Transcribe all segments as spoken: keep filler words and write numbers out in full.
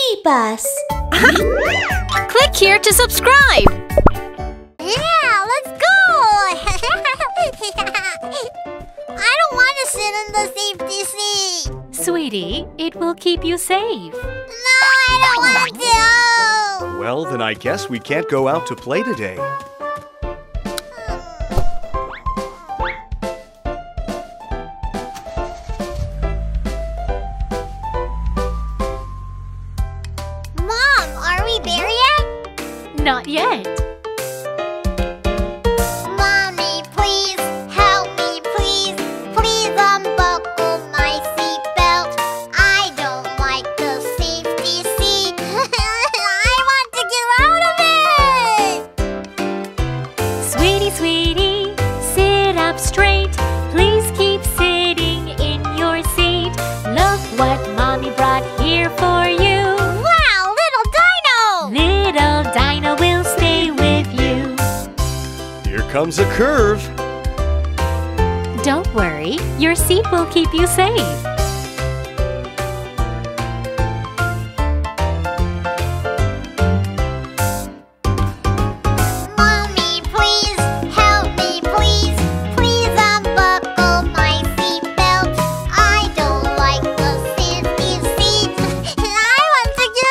Bus. Click here to subscribe. Yeah, let's go! I don't want to sit in the safety seat. Sweetie, it will keep you safe. No, I don't want to. Well, then I guess we can't go out to play today. Mom, are we there yet? Not yet. Mommy, please help me, please. Please unbuckle my seatbelt. I don't like the safety seat. I want to get out of it. Sweetie, sweetie, sit up straight. Please keep sitting in your seat. Look what Mommy brought here for you. Wow, little dino! Little Dino will stay with you. Here comes a curve. Don't worry, your seat will keep you safe. Mommy, please help me, please. Please unbuckle my seatbelt. I don't like the safety seat. I want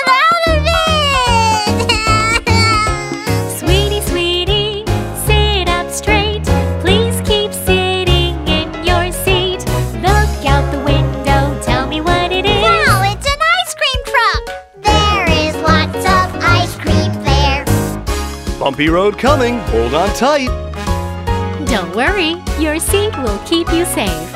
to get out of it. Sweetie, sweetie, sit up straight. Please keep sitting in your seat. Look out the window, tell me what it is. Wow, it's an ice cream truck. There is lots of ice cream there. Bumpy road coming. Hold on tight. Don't worry, your seat will keep you safe.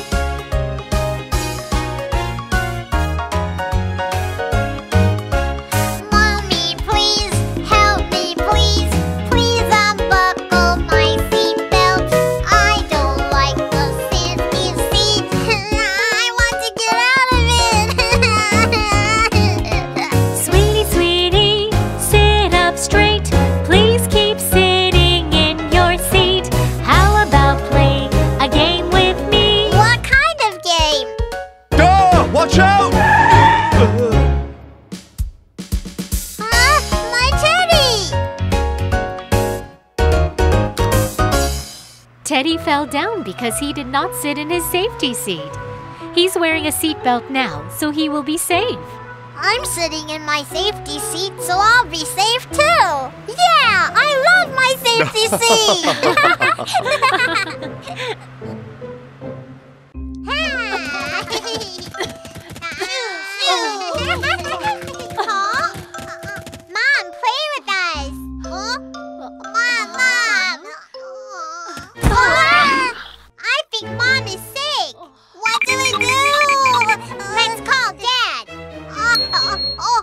Mommy, please help me, please. Please unbuckle my seatbelt. I don't like the safety seat. I want to get out of it. Sweetie, sweetie, sit up straight. Please keep sitting in your seat. How about playing a game with me? What kind of game? Ah, watch out! Huh? My teddy! Teddy fell down because he did not sit in his safety seat. He's wearing a seatbelt now, so he will be safe. I'm sitting in my safety seat, so I'll be safe too. Yeah, I love my safety seat. Huh? Mom, play with us. Huh? Mom, Mom. Ah! I think Mom is sick. What do we do? Let's call Dad. Uh, uh, oh.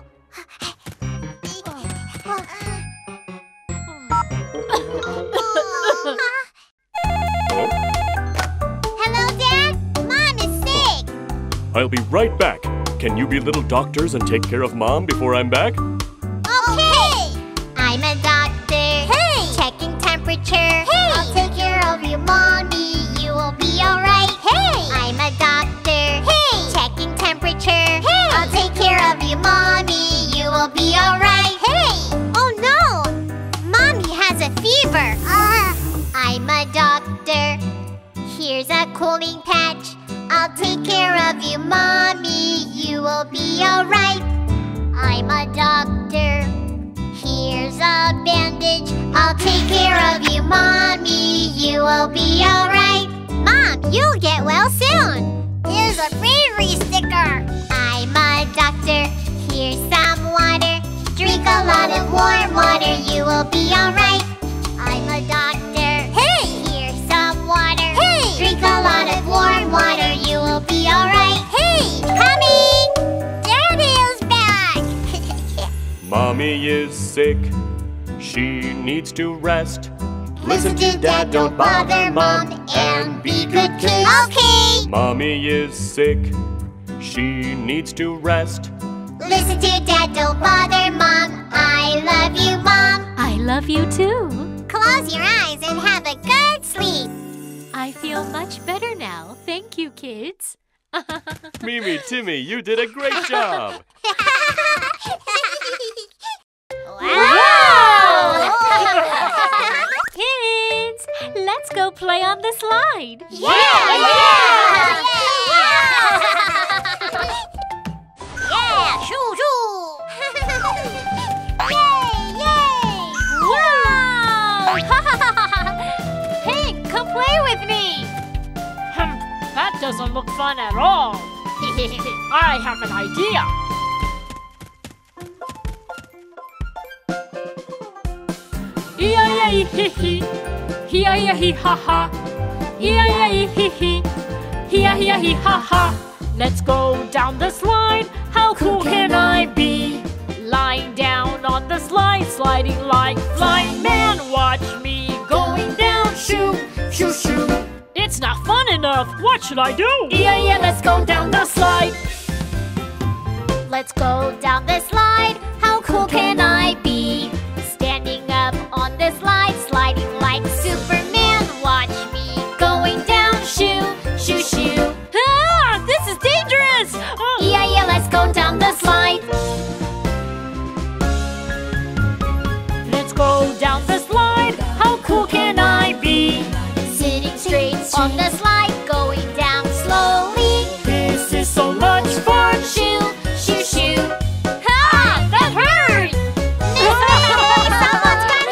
Hello, Dad. Mom is sick. I'll be right back. Can you be little doctors and take care of Mom before I'm back? Okay. I'm a doctor. Hey. Checking temperature. Hey. I'll take care of you, Mommy. You will be alright. Hey. I'm a doctor. Hey. Checking temperature. Hey. I'll take care of you, Mommy. You will be alright. Hey. Oh no. Mommy has a fever. Uh. I'm a doctor. Here's a cooling patch. I'll take care of you, Mommy. You will be alright. I'm a doctor. Here's a bandage. I'll take care of you, Mommy. You will be alright. Mom, you'll get well soon. Here's a bravery sticker. I'm a doctor. Here's some water. Drink a lot of warm water. You will be alright. I'm a doctor. Hey! Here's some water. Hey! Drink a lot of warm water. You will be alright. Hey! Coming! Daddy is back! Mommy is sick. She needs to rest. Listen to Dad, don't bother Mom, and be good kids. Okay! Mommy is sick. She needs to rest. Listen to Dad, don't bother Mom. I love you, Mom. I love you too. Close your eyes and have a good sleep. I feel much better now. Thank you, kids. Mimi, Timmy, you did a great job. go play on the slide. Yeah! Yeah! Yeah! Shoo shoo! Yay! Yay! Wow! Hey, come play with me. Hmm, that doesn't look fun at all. I have an idea. E-I-E-hee-hee, hee-I-E-hee-ha-ha, E-I-E-hee-hee, hee-I-E-hee-ha-ha. Let's go down the slide, how cool can I be? Lying down on the slide, sliding like Flying Man. Watch me going down, shoo, shoo, shoo. It's not fun enough, what should I do? E-I-E, let's go down the slide. Let's go down the slide, how cool can I be? Standing up on the slide, sliding like Superman. Watch me going down, shoo, shoo, shoo. Ah, this is dangerous. Oh. Yeah, yeah, let's go down the slide. Let's go down the slide, how cool can I be? Sitting straight on the slide, going down slowly. This is so much fun. Shoo, shoo, shoo. Ah, that hurt. Someone's got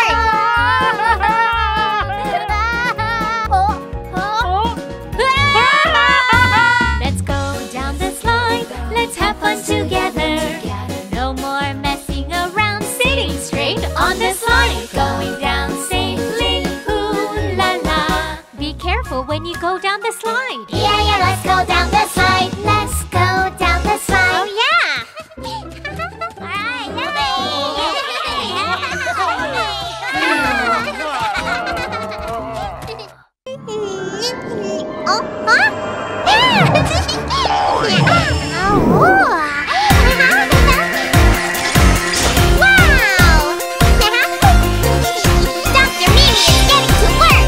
hurt. Oh, oh. Let's go down the slide. Let's have fun together. No more messing around. Sitting straight on the slide, going down safely. Ooh la la. Be careful when you go down the slide. Yeah, yeah, let's go down the slide. Let's go down the slide. Oh, yeah. Oh, huh? Wow! Doctor Mimi is getting to work.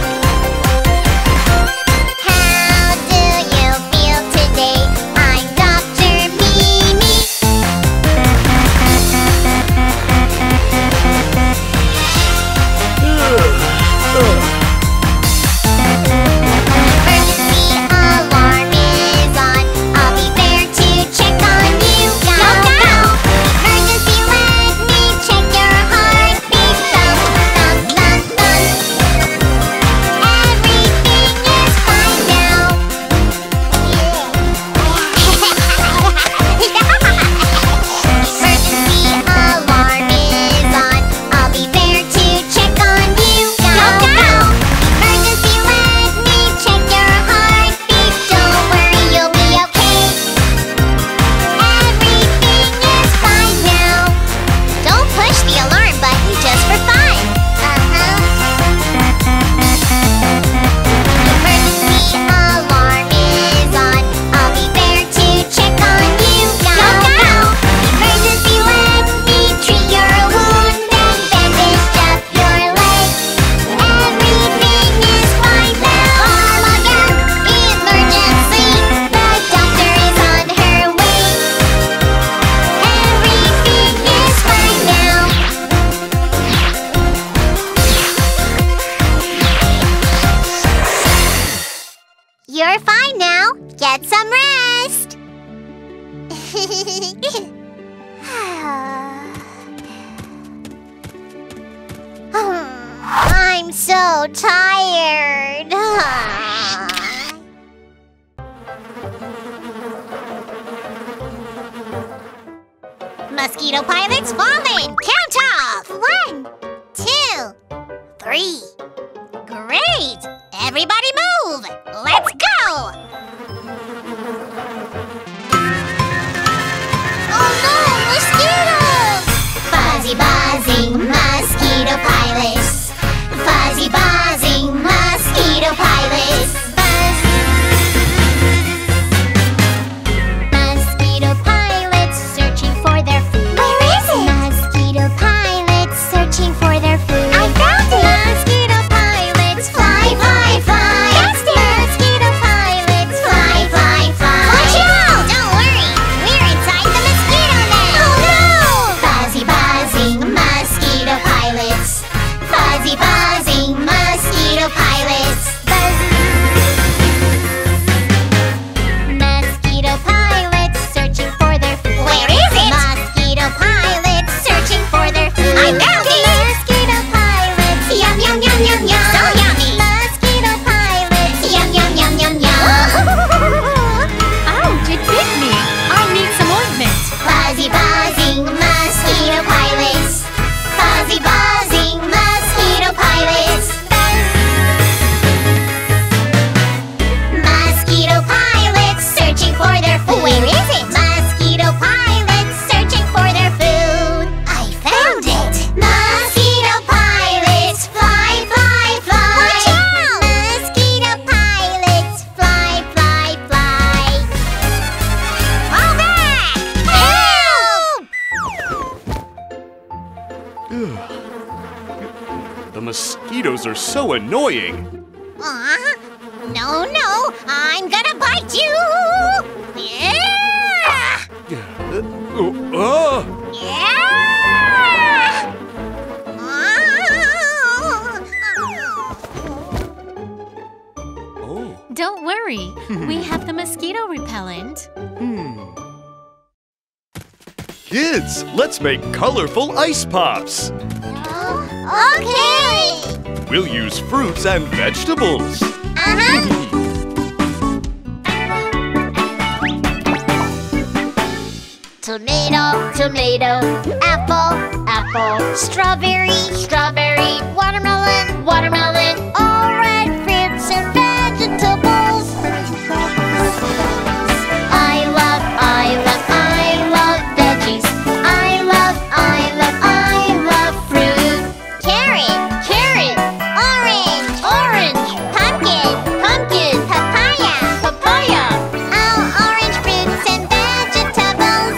How do you feel today? I'm Doctor Mimi. Emergency alarm is on. I'll be there to check on you. Go, go! Emergency, let me check your heartbeat. Thump, thump, thump, thump. Everything is fine now. Emergency alarm is on. I'll be there to check on you. Go, go! Emergency, let me check your heartbeat. Don't worry, you'll be okay. Everything is fine now. Don't push the alarm button just for fun. Uh-huh. Emergency alarm is on. I'll be there to check on you. Go, go! Emergency, let me treat your wound and bandage up your leg. Everything is fine now. Oh my God! Emergency! The doctor is on her way. Everything is fine now. You're fine now. Get some rest. I'm so tired. Mosquito pilots falling. Count off. One, two, three. Great. Everybody move. Let's go. Oh no, mosquitoes! Fuzzy buzzing mosquito pilots. Fuzzy buzzing mosquito pilots. Buzz. Mosquito pilots searching for their food. Where is it? Mosquito pilots searching for their food. I found it! Mosquito pilots fly, fly, fly. Mosquito pilots fly, fly, fly. Watch out! Don't worry, we're inside the mosquito net. Oh no! Fuzzy buzzing mosquito The mosquitoes are so annoying. Aw, no, no, I'm gonna bite you! Yeah! Oh, ah! Yeah! Oh. Don't worry, we have the mosquito repellent. Kids, let's make colorful ice pops. Okay! We'll use fruits and vegetables. Uh-huh! Tomato, tomato, apple, apple, strawberry, strawberry, watermelon, watermelon, all red fruits and vegetables. I love, I love, I love veggies. I love, I love, I love fruit. Carrot, carrot, orange, orange, pumpkin, pumpkin, papaya, papaya. All orange fruits and vegetables.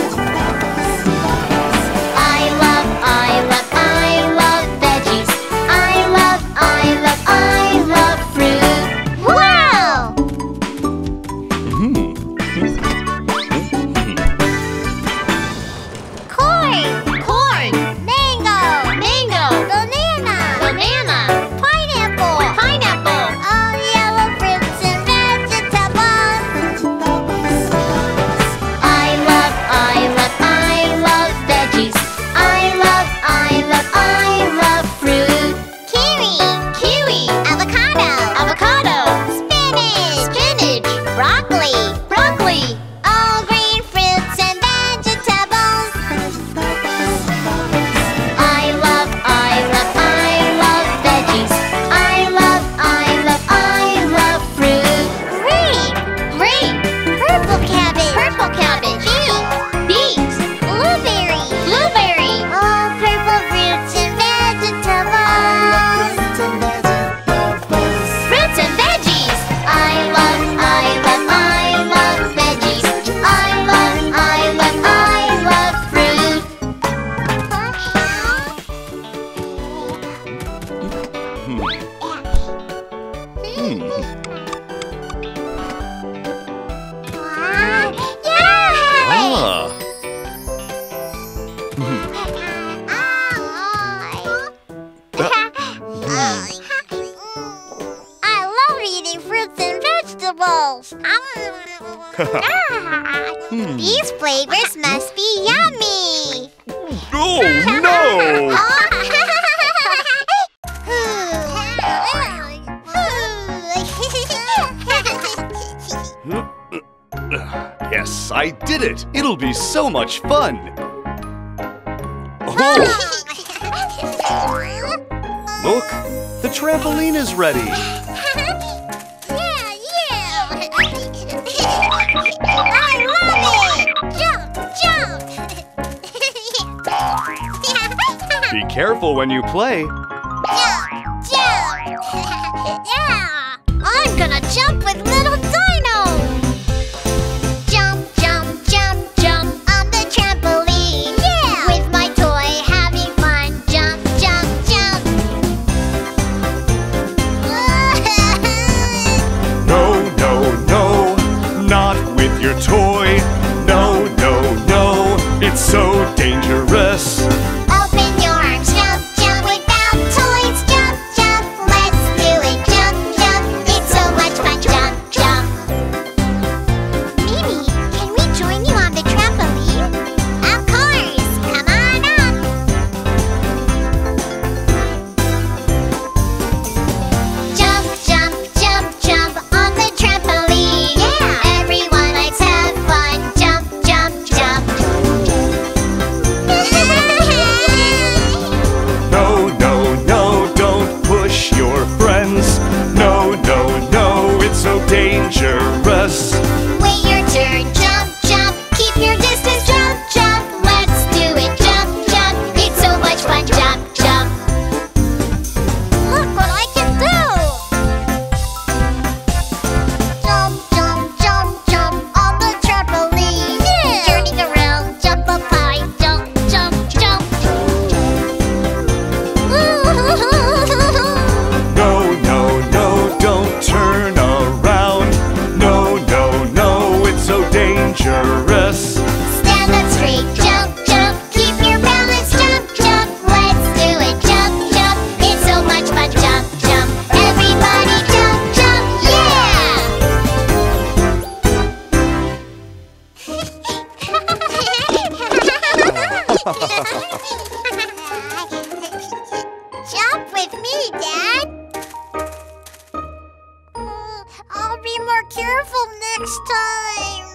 I love, I love, I love veggies. I love, I love, I love fruit. Wow! Corn, corn, mango, mango, banana, banana, pineapple, pineapple, all yellow fruits and vegetables. I love, I love, I love veggies. I love, I love, I love fruit. Kiwi, kiwi, avocado, avocado, spinach, spinach, broccoli, broccoli, all green fruits and vegetables. I love, I love, I love veggies. I love, I love, I love fruit. Green, green, purple cabbage, purple cabbage, beet, beet, blueberry, blueberry, all purple fruits and vegetables. Fruits and veggies. I love, I love, I love veggies. I love, I love, I love fruit. Ah. I love eating fruits and vegetables. These flavors must be yummy. Oh, no! Yes, I did it. It'll be so much fun. Oh, look, the trampoline is ready. Yeah, yeah. I love it. Jump, jump. Be careful when you play. Jump, jump. Yeah. I'm gonna jump with little Dino. Jump, jump, jump, jump on the trampoline. Yeah. With my toy, having fun. Jump, jump, jump. No, no, no, not with your toy. No, no, no, it's so dangerous. Open your arms, jump, jump without toys. Jump, jump, let's do it. Jump, jump, it's so much fun. Jump, jump. Mimi, can we join you on the trampoline? Of course, come on up. Jump, jump, jump, jump on the trampoline. Yeah, everyone, let's have fun. Jump, jump, jump. dangerous. Stand up straight, jump, jump, keep your balance, jump, jump. Let's do it, jump, jump. It's so much fun, jump, jump. Everybody jump, jump, yeah! Jump with me, Dad. I'll be more careful next time.